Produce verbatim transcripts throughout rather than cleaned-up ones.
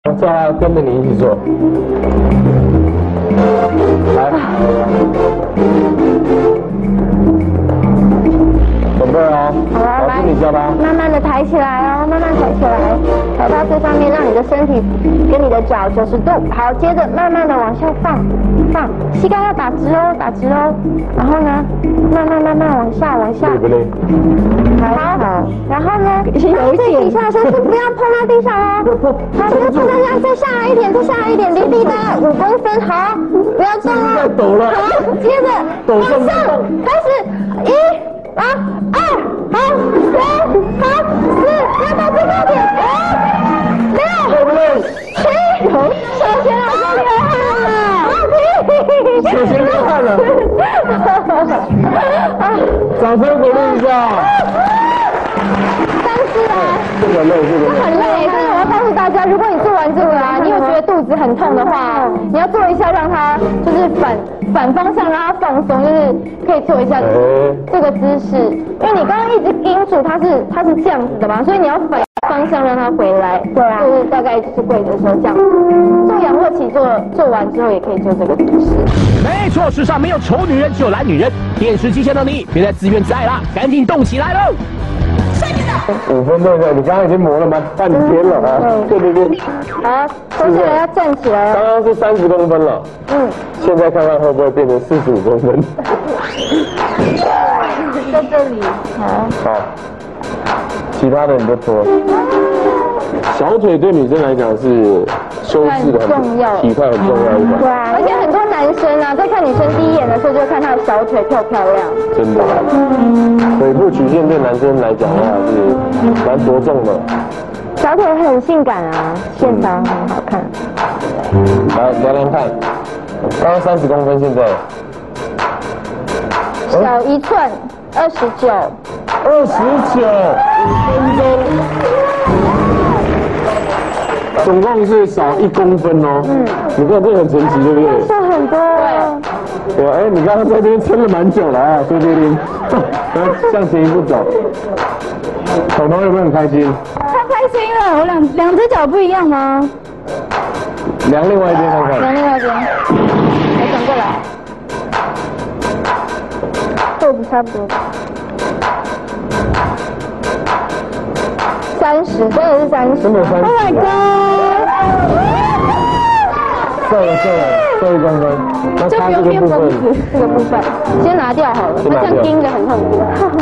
叫他跟着你一起做。来，准备哦。 好了，来， 你教他， 慢慢的抬起来哦，慢慢抬起来，抬到最上面，让你的身体跟你的脚九十度。好，接着慢慢的往下放，放，膝盖要打直哦，打直哦。然后呢，慢慢慢慢往下，往下。 累不累？ 好，好。然后呢，有一点，底下身体不要碰到地上哦。好，再再再再下来一点，再下来一点，离地大概五公分。好，不要动哦。 在抖了。 好，接着往上，开始，一。啊，二，好，三，好，四，要到最高点，五，六，七，小贤老师流汗了， 小贤流汗了，掌声鼓励一下。但是啊，这个累，这个累， 很累。但是我要告诉大家，如果你做完这个啊，你有觉得肚子很痛的话，你要做一下，让它就是反反方向，让它放松，就是可以做一下这个姿势。因为你刚刚一直盯住，它是它是这样子的嘛，所以你要反方向让它回来。对啊，就是大概就是跪的时候这样。做仰卧起坐做完之后，也可以做这个姿势。 没错，世上没有丑女人，只有懒女人。电视机前的你，别再自怨自艾啦，赶紧动起来喽！ 五分钟的，你刚刚已经磨了蛮半天了啊！对对对。 好，接下来要站起来。 刚刚是三十公分了，嗯，现在看看会不会变成四十五公分。 在这里。好。 好，其他的你就脱。小腿对女生来讲是修饰的很重要，体态很重要一环。 对啊，而且很多男生啊，在看女生第一眼的时候，就看她的小腿漂不漂亮。 真的，腿部曲线对男生来讲的话是蛮着重的。 小腿很性感啊，线条很好看。 来量量看，刚刚三十公分，现在小一寸，二十九， 二十九，五分钟。总共是少一公分哦。嗯，你看这很神奇，对不对？ 瘦很多。 对。对，哎，你刚刚在这边撑了蛮久了啊，对对对。来，向前一步走。彤彤有没有很开心？ 太开心了！我两两只脚不一样吗？ 量另外一边看看。 量另外一边。来，转过来。肚子差不多。三十，真的是三十。 真的三十。 Oh my god！ 瘦了瘦了，瘦一公分。那就不用变公子，这个部分先拿掉好了，它这样盯着很痛苦。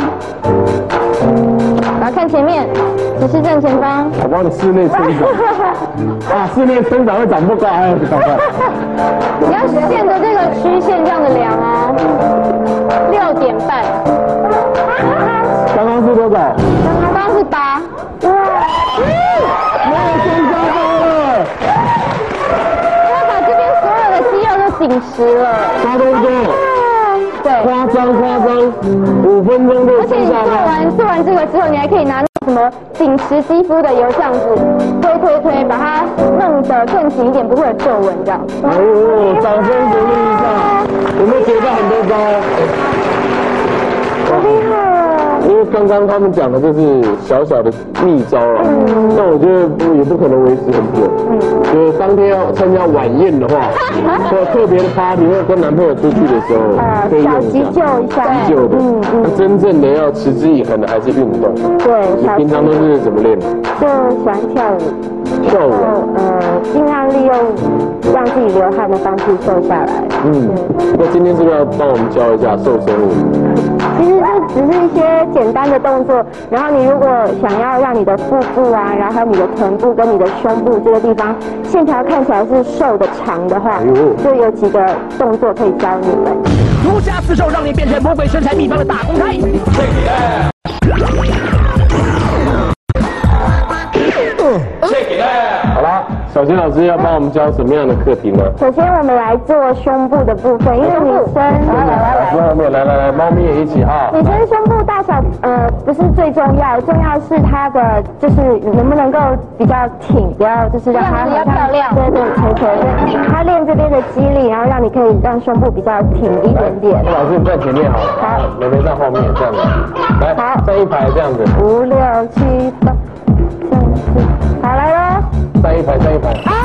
然后看前面，只是正前方。 我帮你室内撑长。啊，室内撑长会长不高，还要赶快。 你要顺着这个曲线这样的量哦，六点半。 刚刚是多少？ 刚刚是八。哇！ 没有增加到了。 他把这边所有的肌肉都紧实了。 差多多。对。夸张夸张，五分钟就而且你做完做完这个之后，你还可以拿什么紧实肌肤的油这样子推推推，把它弄得更紧一点，不会有皱纹这样。 哦，掌声鼓励一下，有没有学到很多招？ 好厉害哦！ 因为刚刚他们讲的就是小小的秘招啊，但我觉得也不可能维持很久。嗯，就是当天要参加晚宴的话，或特别的 party， 或者跟男朋友出去的时候，可以用一下，急救一下，急救的。嗯嗯。那真正的要持之以恒的还是运动。对。你平常都是怎么练？ 就喜欢跳舞。 跳舞。 呃，尽量利用让自己流汗的方式瘦下来。 嗯。那今天是不是要帮我们教一下瘦身舞？ 其实这只是一些简单的动作，然后你如果想要让你的腹部啊，然后还有你的臀部跟你的胸部这个地方线条看起来是瘦的长的话，就有几个动作可以教你们。 如下四手让你变成魔鬼身材秘方的大公开。 好啦，小贤老师要帮我们教什么样的课题呢？ 首先我们来做胸部的部分，因为女生来来来来， 后面来来来，猫咪也一起哈。 女生胸部大小呃不是最重要，重要是它的就是能不能够比较挺，不要就是让它比较漂亮，对对垂垂的。它练这边的肌力，然后让你可以让胸部比较挺一点点。 老师你站前面好了，好，妹妹站后面这样子，来，好，站一排这样子， 五六七八，这样子，好来喽， 站一排站一排。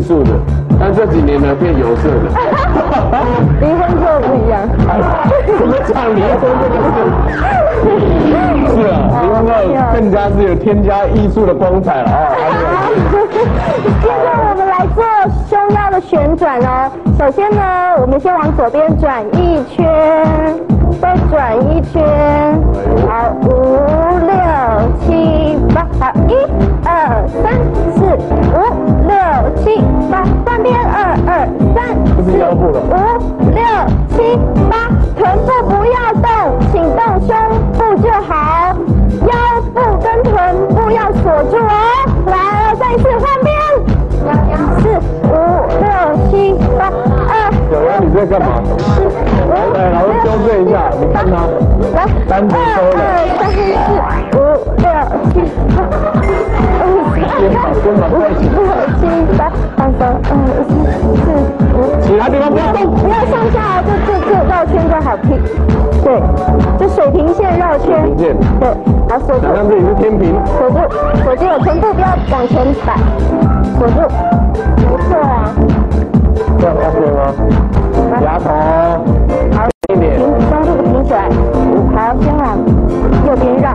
术的，但这几年呢变有色的。 离婚之后不一样。 怎么讲离婚这个事？是啊，离婚后更加是有添加艺术的光彩了啊。 接着我们来做胸腰的旋转哦。首先呢，我们先往左边转一圈，再转一圈。好，五六七八，好，一二三四五六七八，换边二二三四五六七八，臀部不要动，请动胸部就好，腰部跟臀部要锁住哦。来了，再一次换边。四五六七八二。 小杨，你在干嘛？ 四五来，老师纠正一下，你看他， 来， 单独收了。 二三四五六七八， 肩膀肩膀在一起。 六七八，放松，二四四五。 其他地方不要动， 不要上下，就就就绕圈就好，平，对，就水平线绕圈。 平线。 对，好，锁住。 想象自己是天平。 锁住，锁住了，臀部不要往前摆，锁住，不错啊。 这样 OK 吗？牙头， 好， 一点， 平，胸部挺起来。好，先往右边绕。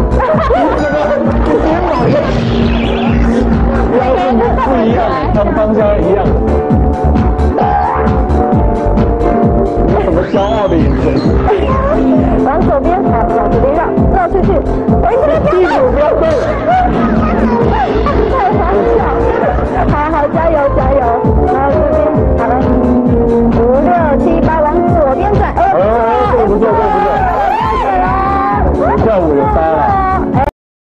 不一样，跟方向一样。有什么骄傲的眼神？ 往左边，好，往左边绕，绕出去。哎，这个屁股不要动。 太好笑。好好，加油加油。然后这边，好了，五六七八，往左边转。哎， 这个不错，这个不错。跳舞有搭了。